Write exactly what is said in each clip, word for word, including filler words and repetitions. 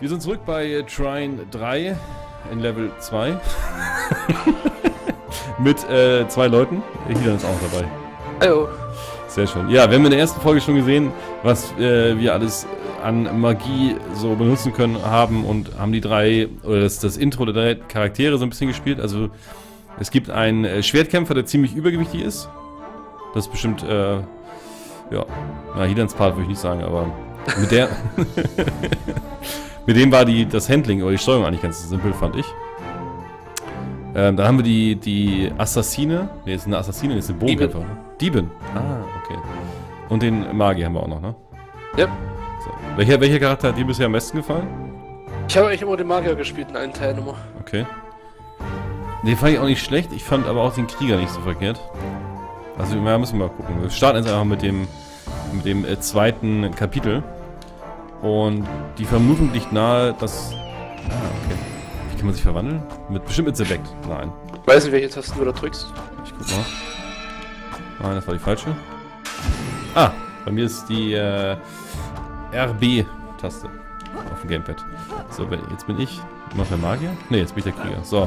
Wir sind zurück bei Trine drei in Level zwei. Mit äh, zwei Leuten. Hidan ist auch dabei. Hallo. Sehr schön. Ja, wir haben in der ersten Folge schon gesehen, was äh, wir alles an Magie so benutzen können, haben und haben die drei, oder das, das Intro der drei Charaktere so ein bisschen gespielt. Also es gibt einen äh, Schwertkämpfer, der ziemlich übergewichtig ist. Das ist bestimmt, äh, ja, na, Hidans Part würde ich nicht sagen, aber mit der, mit dem war die, das Handling oder die Steuerung eigentlich ganz simpel, fand ich. Ähm, dann haben wir die, die Assassine, ne, ist eine Assassine, ist eine Bogenkämpfer. Diebin. Ah, okay. Und den Magier haben wir auch noch, ne? Ja. So. Welcher, welcher Charakter hat dir bisher am besten gefallen? Ich habe eigentlich immer den Magier gespielt in allen Teilen immer. Okay. Den fand ich auch nicht schlecht, ich fand aber auch den Krieger nicht so verkehrt. Also, ja, müssen wir mal gucken. Wir starten jetzt einfach mit dem, mit dem äh, zweiten Kapitel. Und die Vermutung liegt nahe, dass... Ah, okay. Wie kann man sich verwandeln? Mit, bestimmt mit Select. Nein. Ich weiß nicht, welche Tasten du da drückst. Ich guck mal. Nein, das war die falsche. Ah, bei mir ist die äh, R B-Taste auf dem Gamepad. So, jetzt bin ich noch der Magier? Ne, jetzt bin ich der Krieger. So.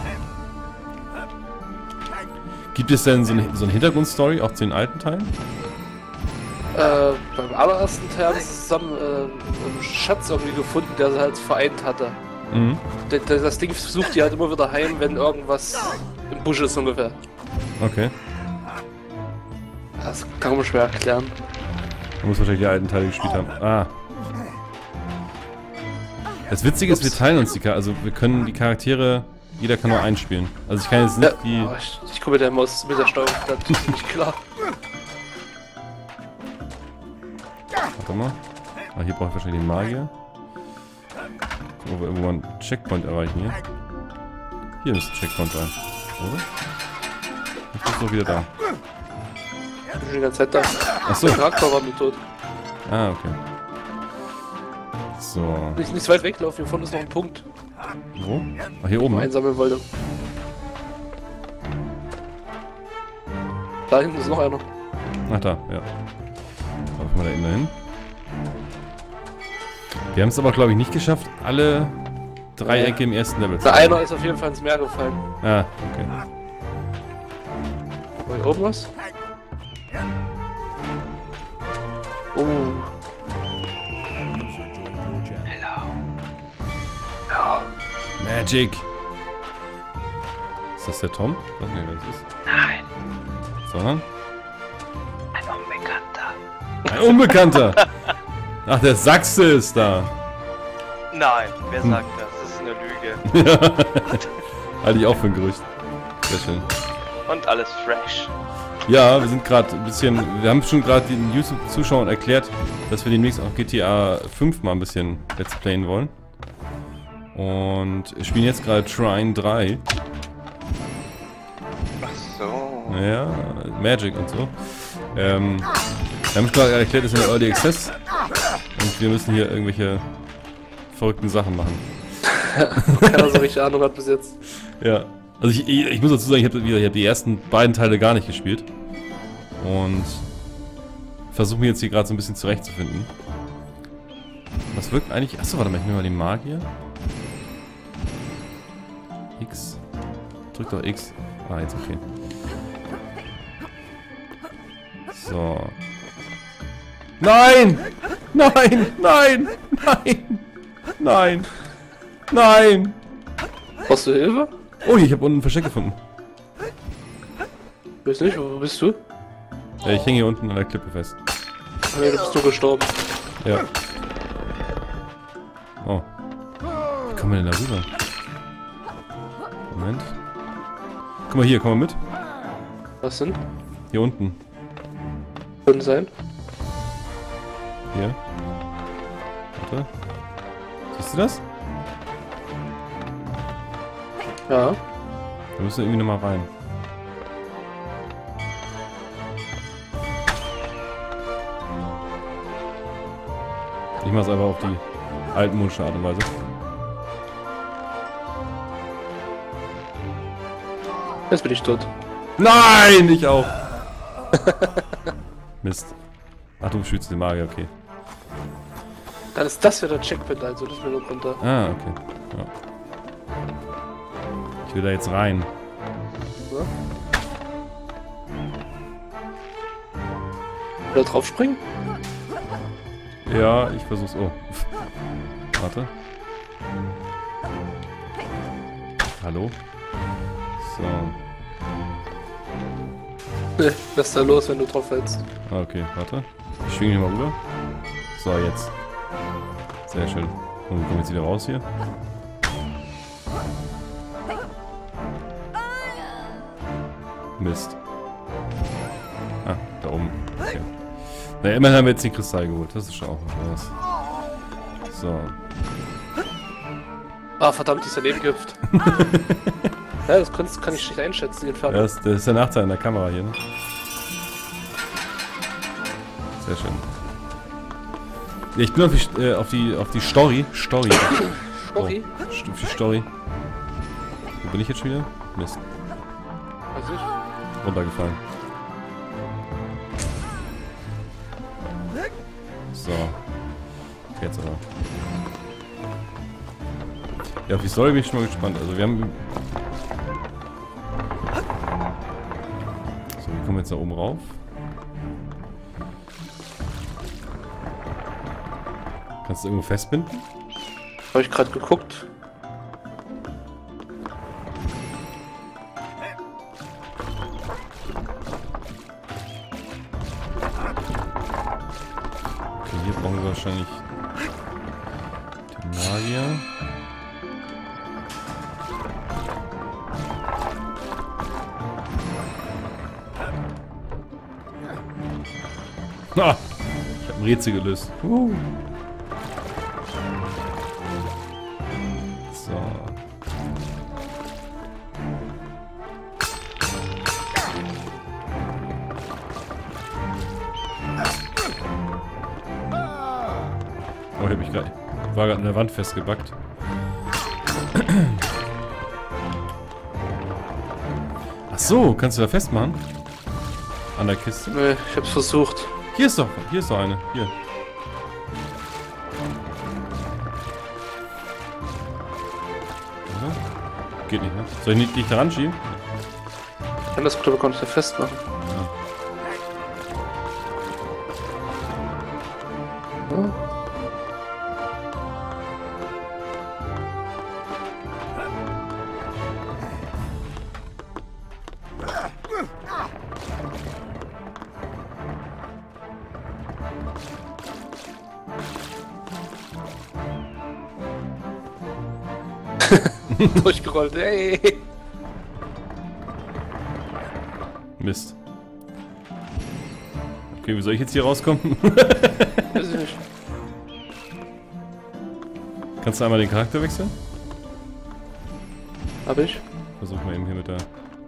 Gibt es denn so eine, so eine Hintergrundstory auch zu den alten Teilen? Äh, beim allerersten Teil haben sie zusammen äh, einen Schatz irgendwie gefunden, der sie halt vereint hatte. Mhm. Das, das Ding sucht die halt immer wieder heim, wenn irgendwas im Busch ist ungefähr. Okay. Das kann man schwer erklären. Man muss wahrscheinlich die alten Teile gespielt haben. Ah. Das Witzige ist, wir teilen uns die Charaktere. Also wir können die Charaktere, jeder kann nur einspielen. Also ich kann jetzt nicht ja, die... Oh, ich, ich komme mit der Maus, mit der Steuerung natürlich nicht klar. Warte mal. Ah, hier brauche ich wahrscheinlich den Magier. Wo wir irgendwo einen Checkpoint erreichen hier. Hier müsste ein Checkpoint sein. Oder? Ich bin doch wieder da. Ich bin schon die ganze Zeit da. Achso. Der Charakter war mir tot. Ah, okay. So. Nicht, nicht so weit weglaufen, hier vorne ist noch ein Punkt. Wo? Ach, hier oben. Den ich einsammeln wollte. Da hinten ist noch einer. Ach, da, ja. Laufen wir da eben dahin. Wir haben es aber, glaube ich, nicht geschafft, alle Dreiecke im ersten Level zu Der haben. einer ist auf jeden Fall ins Meer gefallen. Ah, okay. War hier oben was? Oh. Hello. Ja. Magic! Ist das der Tom? Ich weiß nicht, wer das ist. Nein, Sondern? ein Unbekannter. Ein Unbekannter! Ach, der Sachse ist da! Nein, wer Hm. sagt das? Das ist eine Lüge. Halte ich auch für ein Gerücht. Sehr schön. Und alles fresh. Ja, wir sind gerade ein bisschen... Wir haben schon gerade den YouTube-Zuschauern erklärt, dass wir demnächst auch G T A fünf mal ein bisschen Let's Playen wollen. Und spielen jetzt gerade Trine drei. Ach so. Ja, Magic und so. Ähm, wir haben gerade erklärt, das ist eine Early Access. Und wir müssen hier irgendwelche verrückten Sachen machen. Keiner so richtig Ahnung hat bis jetzt. Ja. Also ich, ich, ich muss dazu sagen, ich habe hab die ersten beiden Teile gar nicht gespielt. Und versuche mich jetzt hier gerade so ein bisschen zurechtzufinden. Was wirkt eigentlich... Achso, warte mal, ich nehme mal den Magier. X. Drück doch X. Ah, jetzt okay. So. Nein! Nein! Nein! Nein! Nein! Nein! Brauchst du Hilfe? Oh, ich habe unten ein Versteck gefunden. Weiß nicht, wo bist du? Ja, ich hänge hier unten an der Klippe fest. Ah, nee, da bist du gestorben. Ja. Oh. Wie kommen wir denn da rüber? Moment. Guck mal hier, komm mal mit. Was denn? Hier unten. Können sein. Hier. Warte. Siehst du das? Ja. Da müssen wir irgendwie nochmal rein. Ich mach's einfach auf die altmodische Art und Weise. Jetzt bin ich tot. Nein, ich auch. Mist. Ach, du schützt den Magier, okay. Dann ist das ja der Checkpoint, also das ist mir nur runter. Ah, okay. Ja. Ich will da jetzt rein. Ja. Will er drauf springen? Ja, ich versuch's. Oh. Warte. Hallo? So. Ne, was ist da los, wenn du drauf fällst? Ah, okay, warte. Ich schwinge hier mal rüber. So, jetzt. Sehr schön. Und wir kommen jetzt wieder raus hier. Mist. Ah, da oben. Okay. Na, immerhin haben wir jetzt den Kristall geholt. Das ist schon auch noch was. So. Ah, verdammt, die ist daneben gehüpft. Ja, das kannst, kann ich schlecht einschätzen, die Entfernung. Das, das ist der Nachteil in der Kamera hier, ne? Sehr schön. Ja, ich bin auf die, äh, auf die, auf die Story. Story. Story? Oh, auf die Story. Wo bin ich jetzt schon wieder? Mist. Weiß ich. Runtergefallen. So. Jetzt aber. Ja, auf die Story bin ich schon mal gespannt. Also wir haben... So, wir kommen jetzt da oben rauf. Kannst du irgendwo festbinden? Habe ich gerade geguckt. Okay, hier brauchen wir wahrscheinlich den Magier. Ah, ich habe ein Rätsel gelöst. Uh. So. Oh, ich hab mich grad, war gerade an der Wand festgebackt. Ach so, kannst du da festmachen? An der Kiste? Nee, ich hab's versucht. Hier ist doch, hier ist doch eine. Hier. Geht nicht, ne? Soll ich nicht dich daran schieben? Ich kann das glaube ich gar nicht so festmachen. Ja. Ja. Durchgerollt, ey! Mist. Okay, wie soll ich jetzt hier rauskommen? Weiß ich nicht. Kannst du einmal den Charakter wechseln? Hab ich. Versuch mal eben hier mit der...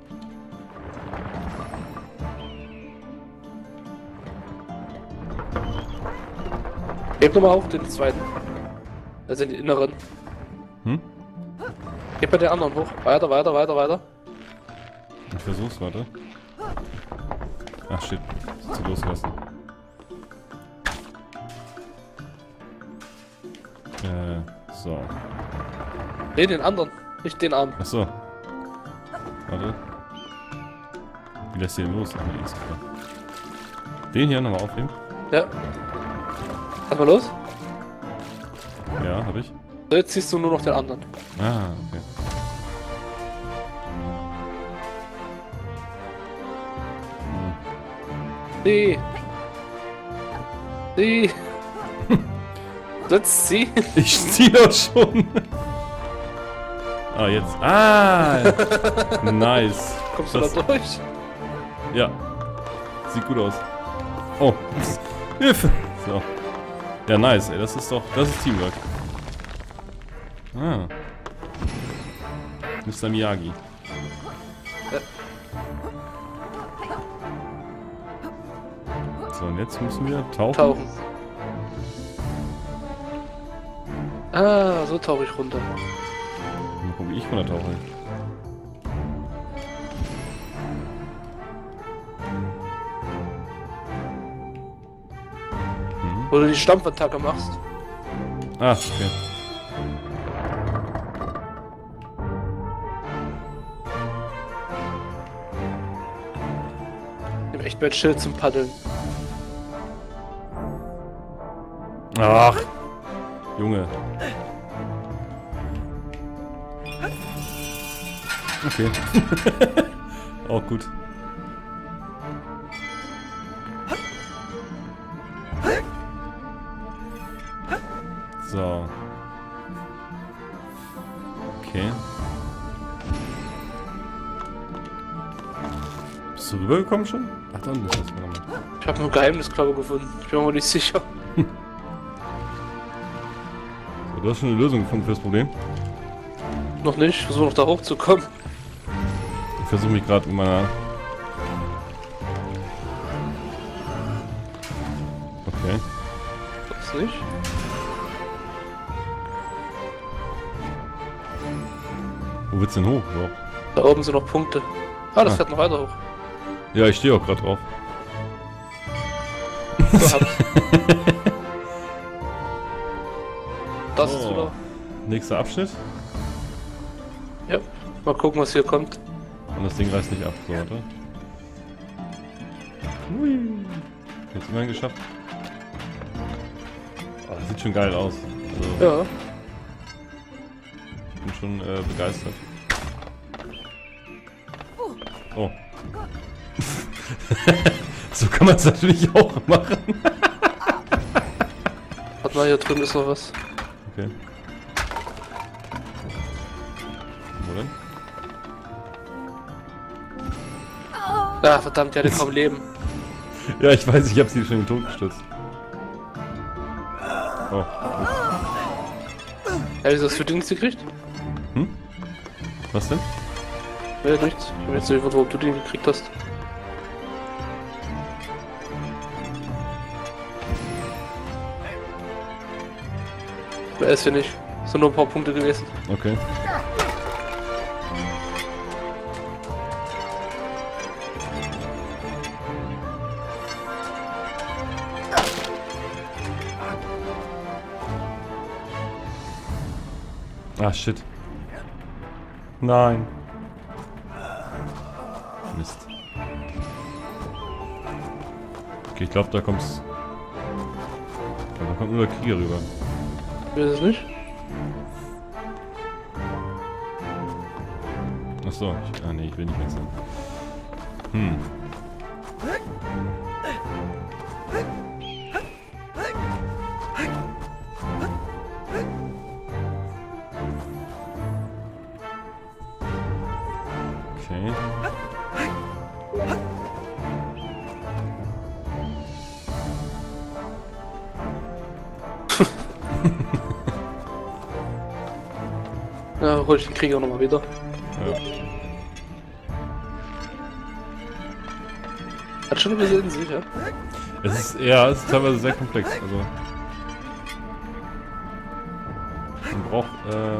Heb nochmal auf den zweiten. Also den inneren. Hm? Heb bei den anderen hoch. Weiter, weiter, weiter, weiter. Ich versuch's, warte. Ach shit, zu loslassen. Äh, so. Nee, den anderen. Nicht den Arm. Ach so. Warte. Wie lässt du den los? Ach, nee, ist klar. Den hier nochmal aufnehmen? Ja. Lass mal los. Ja, hab ich. So, jetzt siehst du nur noch den anderen. Ah, okay. Nee. Nee. Setz sie. Ich zieh doch schon. Ah, jetzt. Ah! Nice. Kommst du Das- da durch? Ja. Sieht gut aus. Oh. Hilfe. So. Ja, nice, ey. Das ist doch. Das ist Teamwork. Ah. Mister Miyagi. So, und jetzt müssen wir tauchen. Tauchen. Ah, so tauche ich runter. Mal gucken, wie ich runter tauche. Wo du die Stampfattacke machst. Ah, okay. Ich nehm echt mein Schild zum Paddeln. Ach, Junge. Okay. Auch gut. So. Okay. Bist du rübergekommen schon? Ach, da unten ist das. Ich habe nur Geheimnisklappe gefunden. Ich bin mir nicht sicher. So, du hast schon eine Lösung gefunden für das Problem. Noch nicht. Ich versuche noch da hochzukommen. Ich versuche mich gerade mit meiner... Okay. Das nicht. Wo willst du denn hoch? So. Da oben sind noch Punkte. Ah, das Ah. fährt noch weiter hoch. Ja, ich stehe auch gerade drauf. So, hab's. Das ist Oh. wieder. Nächster Abschnitt. Ja. Mal gucken, was hier kommt. Und das Ding reißt nicht ab. So, warte. Hui. Jetzt immerhin geschafft. Oh, das sieht schon geil aus. Also, Ja. ich bin schon äh, begeistert. Oh. So kann man es natürlich auch machen. Warte mal, hier drüben ist noch was. Okay. Wo denn? Ah, verdammt, die hatte kaum Leben. Ja, ich weiß, ich habe sie schon in den Tod gestürzt. Oh. Ja, wieso hast du den nicht gekriegt? Hm? Was denn? Ja, nichts. Ich weiß nicht, warum du den gekriegt hast. Er ist ja nicht. Es sind nur ein paar Punkte gewesen. Okay. Ah, shit. Nein. Mist. Okay, ich glaube, da kommt's. Da kommt nur der Krieger rüber. Ich weiß es nicht. Achso, ich, ah nee, ich will nicht wechseln. Hm. Okay. Ja, hol ich den Krieger nochmal wieder. Ja. Hat schon ein bisschen in sich, ja? Es ist, ja, es ist teilweise sehr komplex, also. Man braucht, äh...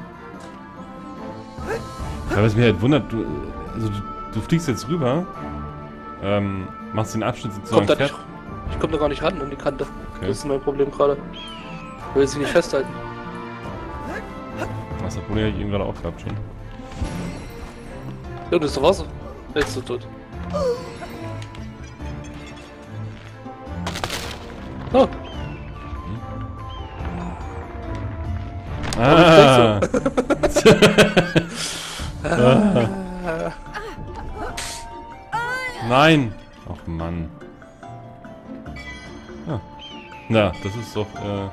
Ja, was mich halt wundert, du, also du, du fliegst jetzt rüber, ähm, machst den Abschnitt sozusagen Kommt da fertig. nicht, ich komm da gar nicht ran an die Kante. Okay. Das ist mein Problem gerade. Ich will sie nicht festhalten. Das Problem habe ich eben gerade auch gehabt schon. Ja, das ist doch Wasser. Jetzt ist er tot. Oh, Ah! ah. Nein! Ach Mann. Ah. Na, das ist doch, äh...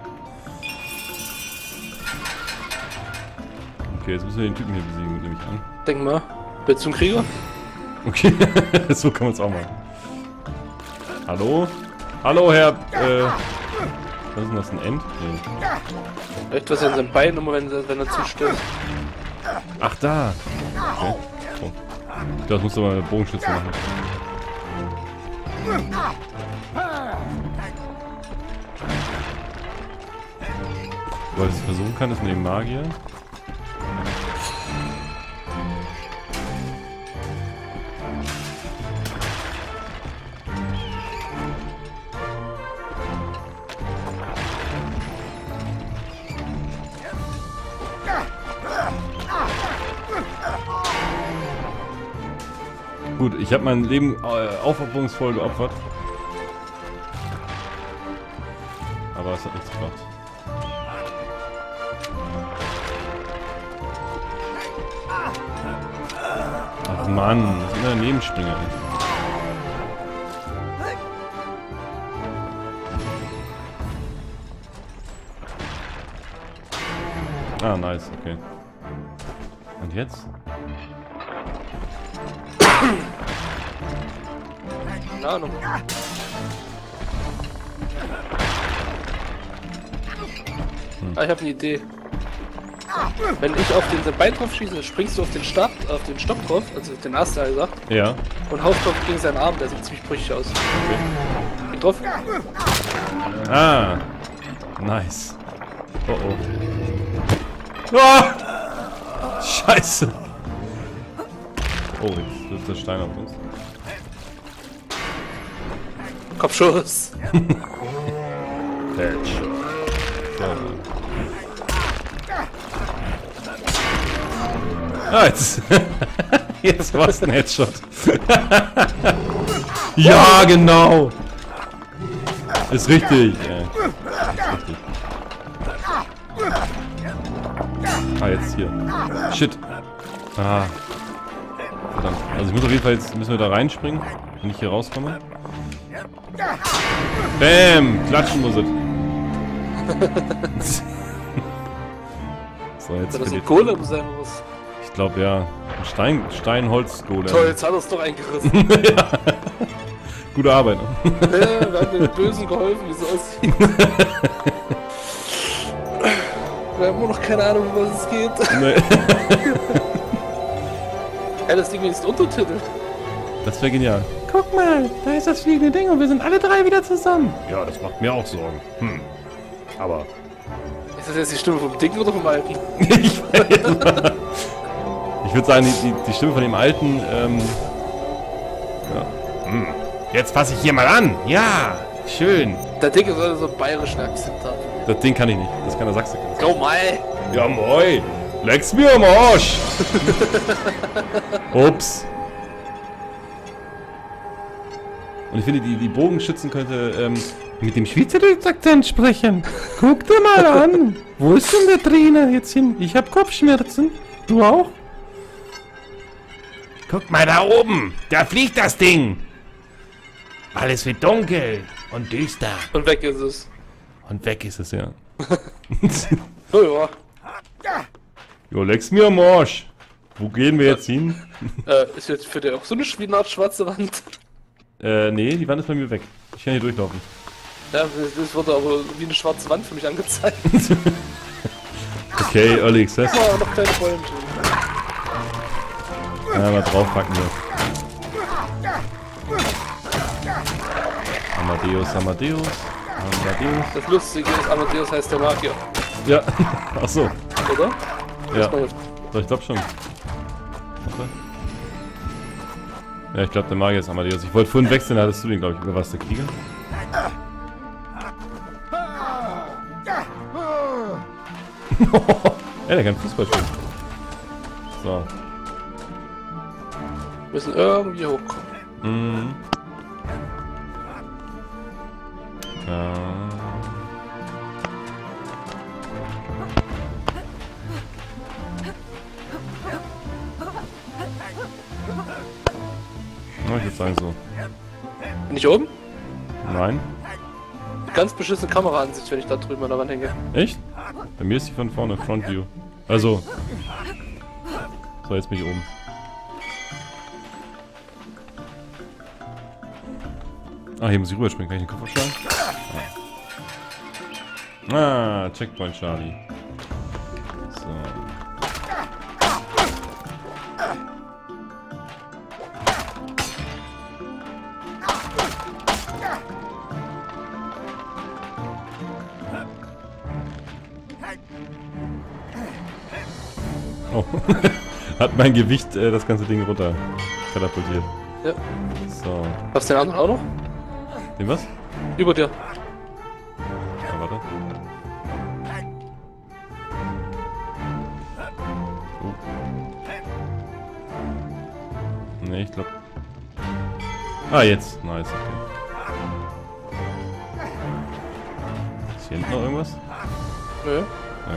Okay, jetzt müssen wir den Typen hier besiegen, nehme ich an. denk mal. Willst du zum Krieger? Okay, so kann man es auch machen. Hallo? Hallo, Herr, äh... Was ist denn das, ein End? Nee. Echt was an seinem Bein, immer wenn, wenn er zustößt. Ach, da! Okay. Oh. Das musst du mal Bogenschütze machen. Was ich versuchen kann, ist mit dem Magier. gut, ich habe mein Leben äh, aufopferungsvoll geopfert. Aber es hat nichts gebracht. Ach Mann, das ist immer der Nebenspringer. Ah, nice, okay. Und jetzt? Keine Ahnung. Hm. Ah, ich habe eine Idee. Wenn ich auf den Bein drauf schieße, dann springst du auf den Stab, auf den Stock drauf, also auf den Ast, der gesagt, Ja. und haust drauf gegen seinen Arm, der sieht ziemlich brüchig aus. Okay. Geh drauf. Ah. Nice. Oh oh. Ah! Scheiße. Oh, jetzt wird der Stein auf uns. Kopfschuss. Headshot. Ja. Ah, jetzt. Jetzt war es ein Headshot. Ja, genau. Ist richtig. Ja. Ist richtig. Ah, jetzt hier. Shit. Ah. Verdammt. Also ich muss auf jeden Fall jetzt, müssen wir da reinspringen, wenn ich hier rauskomme. Bam! Klatschen muss es. So, jetzt Wenn das für ein die- Golem sein muss. Ich glaube ja. Ein Stein, Steinholz-Golem. Toll, jetzt hat er es doch eingerissen. Ja. Gute Arbeit. Ne? Ja, wir haben den Bösen geholfen, wie es aussieht. Wir haben immer noch keine Ahnung, um was es geht. Nee. Ja, das Ding ist Untertitel. Das wäre genial. Guck mal, da ist das fliegende Ding und wir sind alle drei wieder zusammen. Ja, das macht mir auch Sorgen. Hm. Aber... Ist das jetzt die Stimme vom Dicken oder vom Alten? ich weiß. Ich würde sagen, die, die, die Stimme von dem Alten, ähm... Ja. Hm. Jetzt fasse ich hier mal an. Ja, schön. Der Dicke soll so einen bayerischen Akzent haben. Das Ding kann ich nicht. Das kann der Sachse. Go mal! Ja, moi. Leck's mir am Arsch. Ups. Und ich finde, die, die Bogenschützen könnte ähm, mit dem schweizerischen Akzent sprechen. Guck dir mal an. Wo ist denn der Trainer jetzt hin? Ich hab Kopfschmerzen. Du auch? Guck mal da oben. Da fliegt das Ding. Alles wird dunkel und düster. Und weg ist es. Und weg ist es, ja. Oh ja. Jo, leck's mir am Arsch. Wo gehen wir jetzt hin? Äh, ist jetzt für dich auch so eine wie Art schwarze Wand? Äh, nee, die Wand ist bei mir weg. Ich kann hier durchlaufen. Ja, das wurde aber wie eine schwarze Wand für mich angezeigt. Okay, Early Access. Oh, noch kleine Bäumchen. Ja, mal draufpacken wir. Amadeus, Amadeus, Amadeus. Das Lustige ist, Amadeus heißt der Magier, Ja, ach so. oder? Ja, Das war- doch, ich glaube schon. Warte. Ja, ich glaube, der Magier ist Amadeus. Ich wollte vorhin wechseln, da hattest du den, glaube ich. Über was, der Krieger? Ja, der kann Fußball spielen. So. Wir müssen irgendwie hochkommen. Mhm. Ja. Na, ich würde sagen so. Bin ich oben? Nein. Ganz beschissene Kameraansicht, wenn ich da drüben an der Wand hänge. Echt? Bei mir ist die von vorne, Front View. Also. So, jetzt bin ich oben. Ah, hier muss ich rüberspringen. Kann ich den Kopf aufschlagen? Ah, Checkpoint Charlie. So. Oh. Hat mein Gewicht äh, das ganze Ding runter katapultiert. Ja. So. Hast du den anderen auch noch? Den was? Über dir. Ah, warte. Oh. Nee, ich glaube. Ah, jetzt. Nice, okay. Ist hier hinten noch irgendwas? Nö. Ja.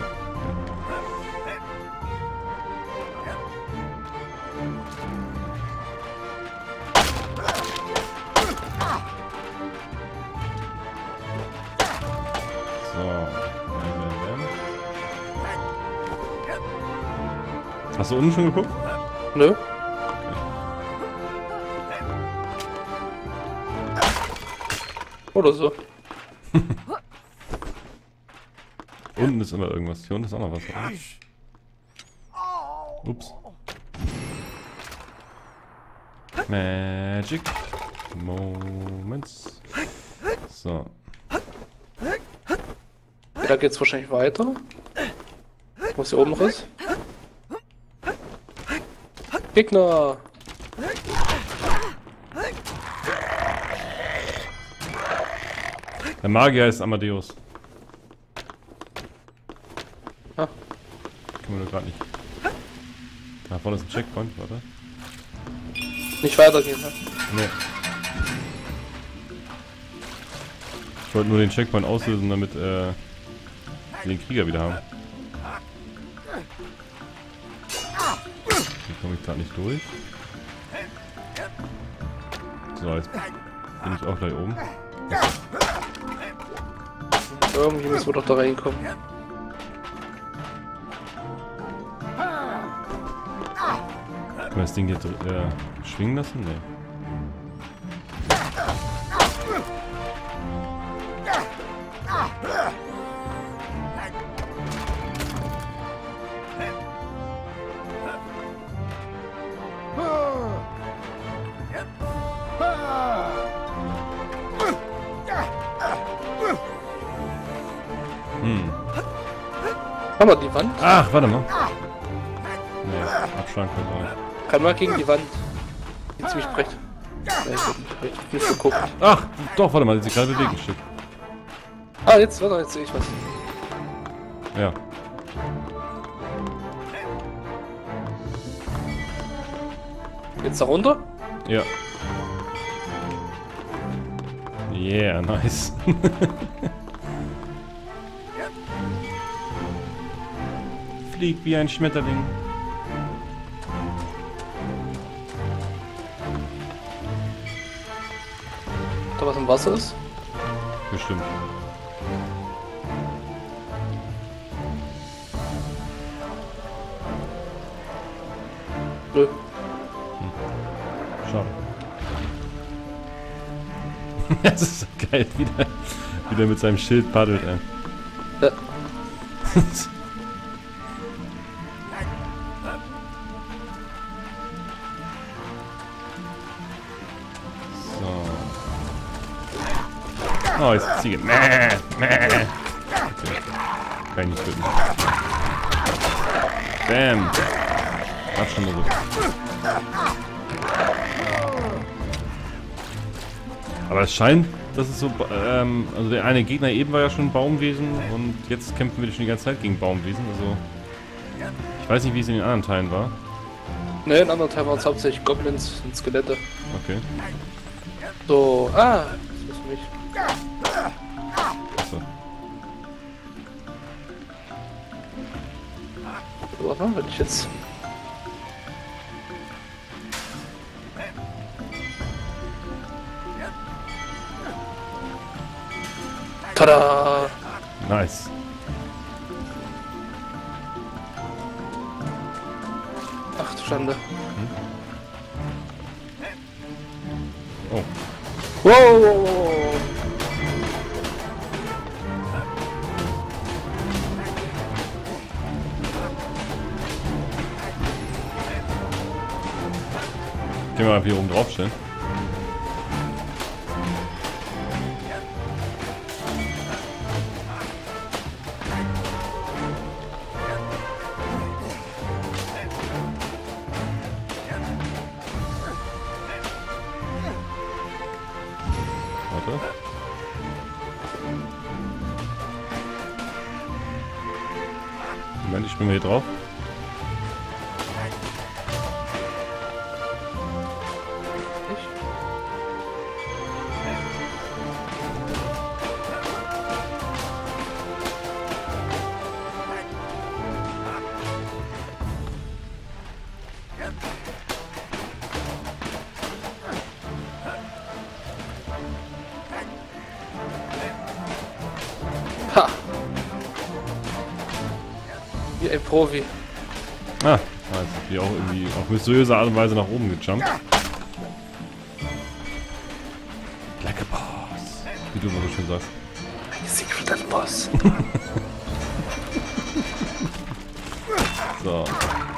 Hast du unten schon geguckt? Nö. Oder so. Unten ist immer irgendwas. Hier unten ist auch noch was. Oder? Ups. Magic Moments. So. Da geht's wahrscheinlich weiter. Was hier oben noch ist. Gegner! Der Magier ist Amadeus. Ah. Können wir nur gerade nicht. Da vorne ist ein Checkpoint, warte. Nicht weitergehen, ne? Nee. Ich wollte nur den Checkpoint auslösen, damit äh, wir den Krieger wieder haben. Hier komme ich gerade nicht durch. So, jetzt bin ich auch gleich oben. Irgendwie müssen wir doch da reinkommen. Können wir das Ding hier äh, schwingen lassen? Nee. Hm. Haben wir die Wand? Ach, warte mal. Nee, Abschrank oder so. Kann man gegen die Wand. Die ziemlich brech. Ja, ich hab nicht, nicht geguckt. Ach, doch, warte mal, die sich gerade bewegt ein Stück. Ah, jetzt, warte, jetzt sehe ich was. Ja. Jetzt da runter? Ja. Yeah, nice. Fliegt wie ein Schmetterling. Da was im Wasser ist? Bestimmt. Nö. Schade. Das ist so geil, wie der, wie der mit seinem Schild paddelt, ey. Ja. Oh, jetzt ist die Ziege. Mäh, mäh. Okay. Kann ich nicht töten. Bam. Hat schon mal so. Aber es scheint, dass es so, ähm, also der eine Gegner eben war ja schon ein Baumwesen und jetzt kämpfen wir schon die ganze Zeit gegen Baumwesen, also ich weiß nicht, wie es in den anderen Teilen war. Ne, in anderen Teilen waren es hauptsächlich Goblins und Skelette. Okay. So, ah, das ist für mich. So. Warte, wenn ich jetzt... Tada! Nice. Ach du Schande. Hm? Oh. Wow! Können wir mal hier oben drauf stellen? Warte. Moment, ich springe hier drauf. Wie ein Profi. Ah, also die auch irgendwie auf mysteriöse Art und Weise nach oben gejumpt. Like a boss. Wie du immer so schön sagst. Secret and Boss. So.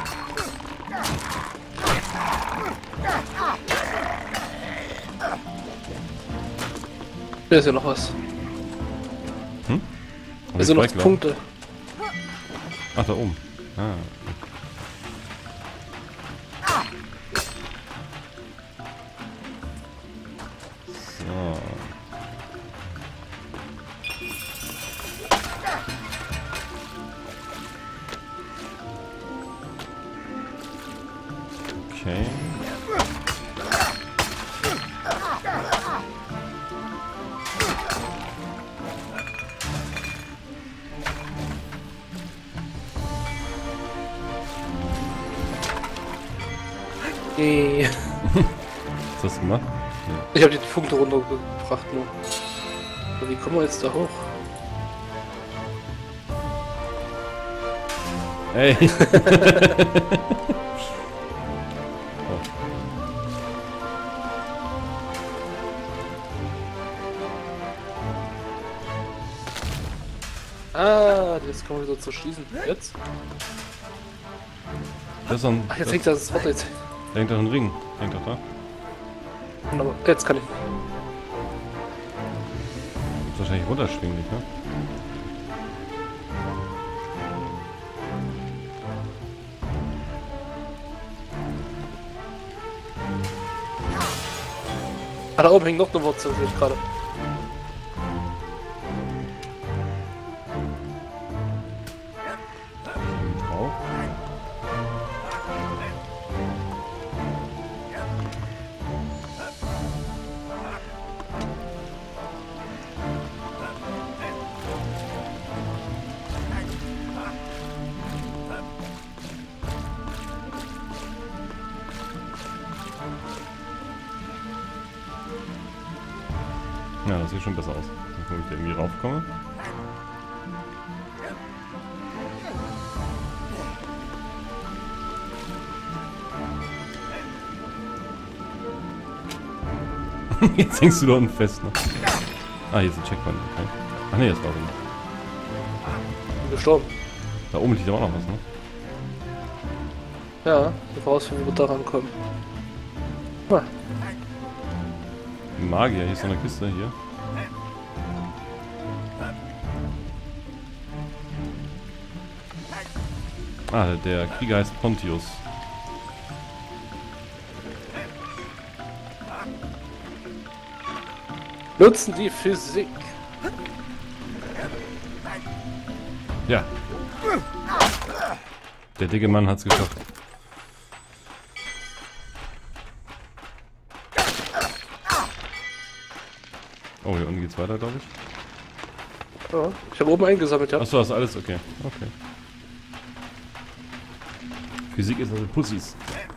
Hier ist ja noch was. Hm? Hier sind noch Punkte. Ach, da oben. Ah. So. Okay. Nee. Was hast du gemacht? Ja. Ich habe die Punkte runtergebracht nur. Aber wie kommen wir jetzt da hoch? Hey! Ah, jetzt kommen wir wieder zu schließen. Jetzt? Das ist ein, Ach, jetzt das, hängt das Wort jetzt. da hängt doch ein Ring. Hängt doch da. Aber jetzt kann ich. Ist wahrscheinlich runterschwinglich, ne? Ah, da oben hängt noch eine Wurzel, sehe ich gerade. Drauf. Ja, das sieht schon besser aus. Dann gucke ich da irgendwie raufkomme. Jetzt hängst du da unten fest, ne? Ah, hier ist ein Checkpoint, okay. Ach ne, das war so. Ich bin gestorben. Da oben liegt aber auch noch was, ne? Ja, ich rausfinden, wie wir da rankommen. Ah, Magier, hier ist so eine Kiste, hier. Ah, der Krieger heißt Pontius. nutzen die Physik. Ja. Der dicke Mann hat's geschafft. Oh, hier unten geht's weiter, glaube ich. Ja, ich habe oben eingesammelt, ja. Achso, das ist alles okay. Okay. Physik ist also Pussys.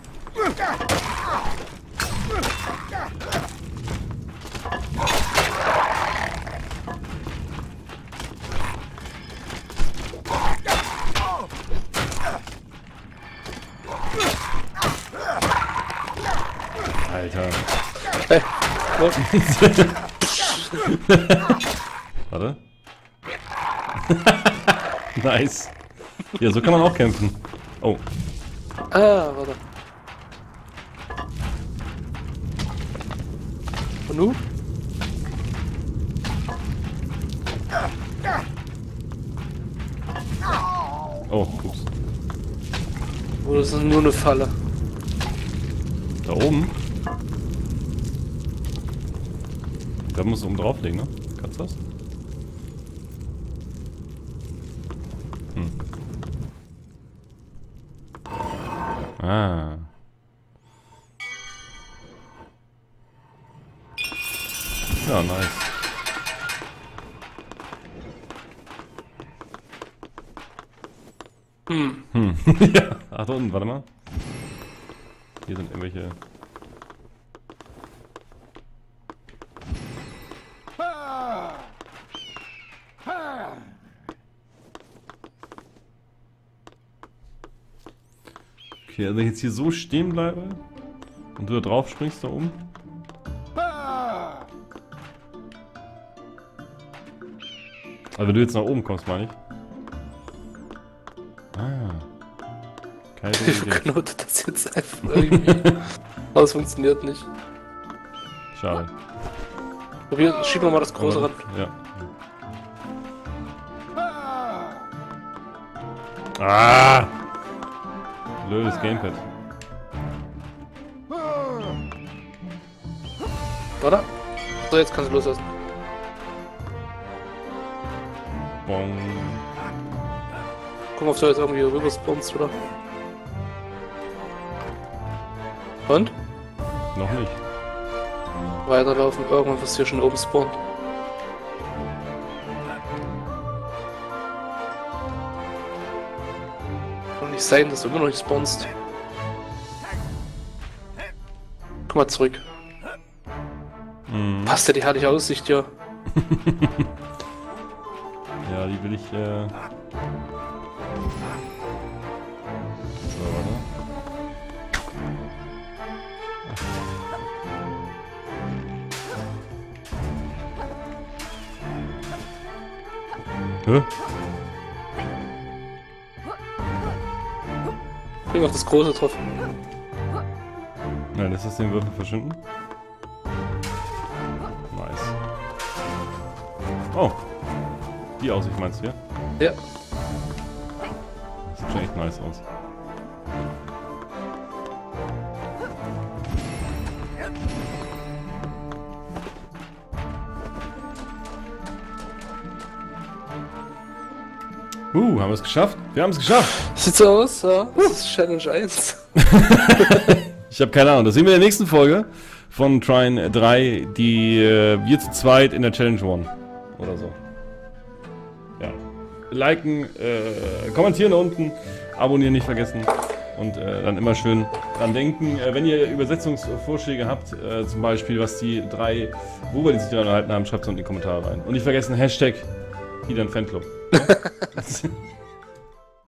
Alter. Hey, Warte. Nice. Ja, so kann man auch kämpfen. Oh. ah, warte. Und nu? Oh, ups. Oh, das ist nur eine Falle. Da oben? Da musst du oben drauflegen, ne? Kannst du das? Hm. Ah. Ja, nice. Hm. Hm. Ja, ach da unten, warte mal. Hier sind irgendwelche... Okay, also wenn ich jetzt hier so stehen bleibe und du da drauf springst da oben. Also wenn du jetzt nach oben kommst, meine ich. Ah. Keine Ich Idee. knote das jetzt einfach irgendwie. Aber es funktioniert nicht. Schade. Probier, schieb mal das große ran. Ja. Ah! Blödes Gamepad. Warte. So, jetzt kannst du loslassen. Bong. Guck mal, ob du jetzt irgendwie rüber spawnst, oder? Und? Noch nicht. Weiterlaufen, irgendwann wirst du hier schon oben spawnen. Kann nicht sein, dass du immer noch nicht spawnst. Guck mal zurück. Mhm. Passt ja die herrliche Aussicht hier. Ja, die will ich, äh... So, warte. Hä? Bring auf das große drauf. Nein, lässt das den Würfel verschwinden? Nice. Oh! Die Aussicht meinst du, ja? Ja. Das sieht schon echt nice aus. Uh, haben wir es geschafft? Wir haben es geschafft! Sieht so aus, ja. Das ist Challenge eins. Ich habe keine Ahnung. Das sehen wir in der nächsten Folge von Trine drei, die äh, wir zu zweit in der Challenge One. Oder so. Ja. Liken, äh, kommentieren unten, abonnieren nicht vergessen. Und äh, dann immer schön dran denken. Äh, wenn ihr Übersetzungsvorschläge habt, äh, zum Beispiel, was die drei, worüber die sich daran erhalten haben, schreibt es unten in die Kommentare rein. Und nicht vergessen, Hashtag Idan Fanclub. Ja?